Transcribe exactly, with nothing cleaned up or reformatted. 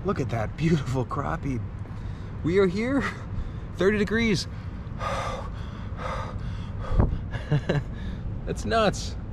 Look at that beautiful crappie. We are here, thirty degrees. That's nuts.